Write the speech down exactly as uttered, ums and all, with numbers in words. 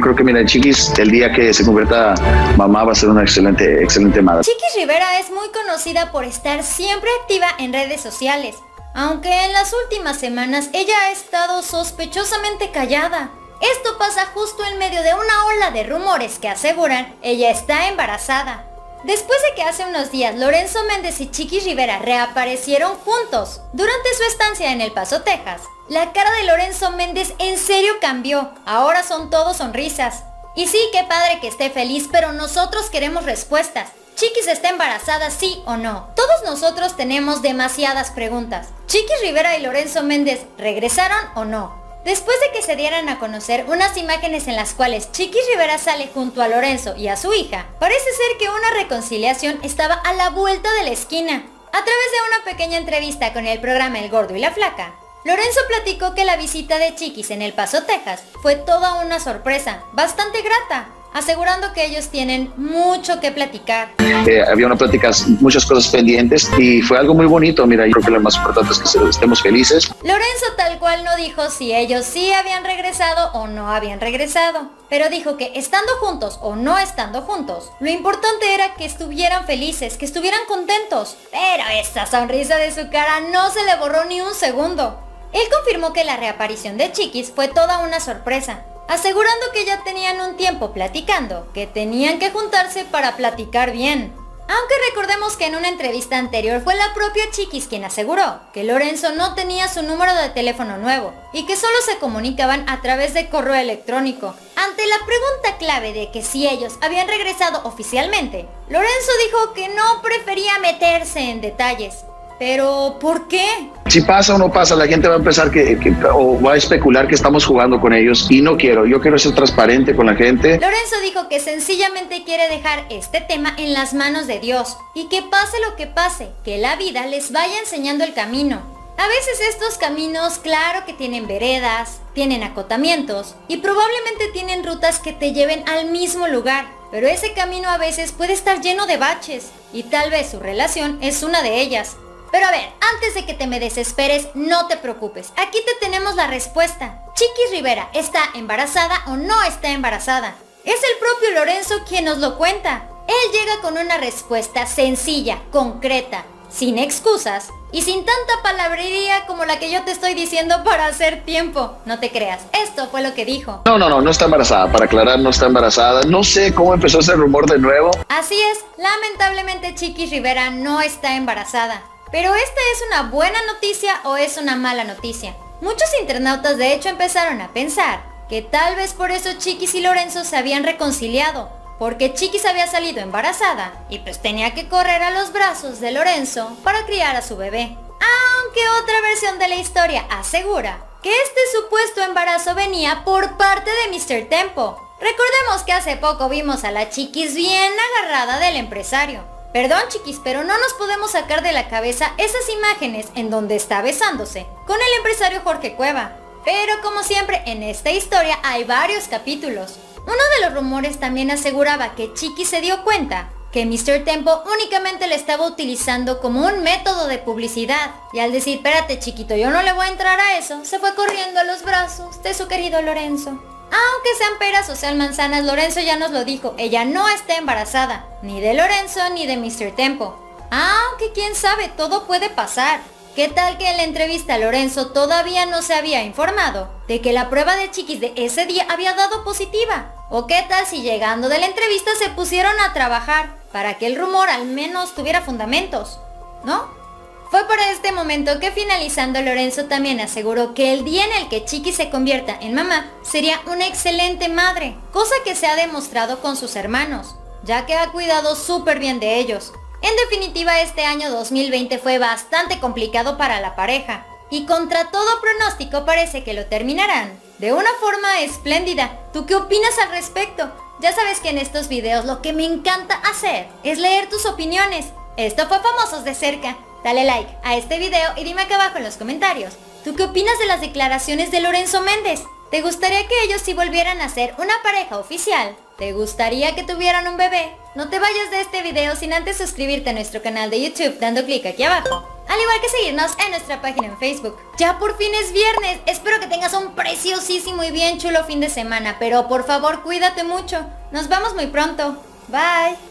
Yo creo que mira, Chiquis, el día que se convierta mamá va a ser una excelente, excelente madre. Chiquis Rivera es muy conocida por estar siempre activa en redes sociales, aunque en las últimas semanas ella ha estado sospechosamente callada. Esto pasa justo en medio de una ola de rumores que aseguran ella está embarazada. Después de que hace unos días Lorenzo Méndez y Chiquis Rivera reaparecieron juntos durante su estancia en El Paso, Texas, la cara de Lorenzo Méndez en serio cambió. Ahora son todo sonrisas. Y sí, qué padre que esté feliz, pero nosotros queremos respuestas. ¿Chiquis está embarazada, sí o no? Todos nosotros tenemos demasiadas preguntas. ¿Chiquis Rivera y Lorenzo Méndez regresaron o no? Después de que se dieran a conocer unas imágenes en las cuales Chiquis Rivera sale junto a Lorenzo y a su hija, parece ser que una reconciliación estaba a la vuelta de la esquina. A través de una pequeña entrevista con el programa El Gordo y la Flaca, Lorenzo platicó que la visita de Chiquis en El Paso, Texas, fue toda una sorpresa, bastante grata, asegurando que ellos tienen mucho que platicar. Eh, había una plática, muchas cosas pendientes y fue algo muy bonito. Mira, yo creo que lo más importante es que estemos felices. Lorenzo tal cual no dijo si ellos sí habían regresado o no habían regresado, pero dijo que estando juntos o no estando juntos, lo importante era que estuvieran felices, que estuvieran contentos. Pero esa sonrisa de su cara no se le borró ni un segundo. Él confirmó que la reaparición de Chiquis fue toda una sorpresa, asegurando que ya tenían un tiempo platicando, que tenían que juntarse para platicar bien. Aunque recordemos que en una entrevista anterior fue la propia Chiquis quien aseguró que Lorenzo no tenía su número de teléfono nuevo y que solo se comunicaban a través de correo electrónico. Ante la pregunta clave de que si ellos habían regresado oficialmente, Lorenzo dijo que no prefería meterse en detalles. Pero, ¿por qué? Si pasa o no pasa, la gente va a empezar que, que, o va a especular que estamos jugando con ellos y no quiero, yo quiero ser transparente con la gente. Lorenzo dijo que sencillamente quiere dejar este tema en las manos de Dios y que pase lo que pase, que la vida les vaya enseñando el camino. A veces estos caminos, claro que tienen veredas, tienen acotamientos y probablemente tienen rutas que te lleven al mismo lugar, pero ese camino a veces puede estar lleno de baches y tal vez su relación es una de ellas. Pero a ver, antes de que te me desesperes, no te preocupes. Aquí te tenemos la respuesta. Chiquis Rivera, ¿está embarazada o no está embarazada? Es el propio Lorenzo quien nos lo cuenta. Él llega con una respuesta sencilla, concreta, sin excusas y sin tanta palabrería como la que yo te estoy diciendo para hacer tiempo. No te creas, esto fue lo que dijo. No, no, no, no está embarazada. Para aclarar, no está embarazada. No sé cómo empezó ese rumor de nuevo. Así es, lamentablemente Chiquis Rivera no está embarazada. Pero ¿esta es una buena noticia o es una mala noticia? Muchos internautas de hecho empezaron a pensar que tal vez por eso Chiquis y Lorenzo se habían reconciliado, porque Chiquis había salido embarazada y pues tenía que correr a los brazos de Lorenzo para criar a su bebé. Aunque otra versión de la historia asegura que este supuesto embarazo venía por parte de míster Tempo. Recordemos que hace poco vimos a la Chiquis bien agarrada del empresario. Perdón, Chiquis, pero no nos podemos sacar de la cabeza esas imágenes en donde está besándose con el empresario Jorge Cueva. Pero como siempre, en esta historia hay varios capítulos. Uno de los rumores también aseguraba que Chiquis se dio cuenta que míster Tempo únicamente le estaba utilizando como un método de publicidad. Y al decir, espérate chiquito, yo no le voy a entrar a eso, se fue corriendo a los brazos de su querido Lorenzo. Aunque sean peras o sean manzanas, Lorenzo ya nos lo dijo, ella no está embarazada, ni de Lorenzo ni de míster Tempo. Aunque quién sabe, todo puede pasar. ¿Qué tal que en la entrevista Lorenzo todavía no se había informado de que la prueba de Chiquis de ese día había dado positiva? ¿O qué tal si llegando de la entrevista se pusieron a trabajar para que el rumor al menos tuviera fundamentos? ¿No? Fue por este momento que finalizando Lorenzo también aseguró que el día en el que Chiquis se convierta en mamá sería una excelente madre, cosa que se ha demostrado con sus hermanos, ya que ha cuidado súper bien de ellos. En definitiva, este año dos mil veinte fue bastante complicado para la pareja y contra todo pronóstico parece que lo terminarán de una forma espléndida. ¿Tú qué opinas al respecto? Ya sabes que en estos videos lo que me encanta hacer es leer tus opiniones. Esto fue Famosos de Cerca. Dale like a este video y dime acá abajo en los comentarios, ¿tú qué opinas de las declaraciones de Lorenzo Méndez? ¿Te gustaría que ellos sí volvieran a ser una pareja oficial? ¿Te gustaría que tuvieran un bebé? No te vayas de este video sin antes suscribirte a nuestro canal de YouTube dando clic aquí abajo. al igual que seguirnos en nuestra página en Facebook. Ya por fin es viernes, espero que tengas un preciosísimo y bien chulo fin de semana, pero por favor cuídate mucho. Nos vemos muy pronto. Bye.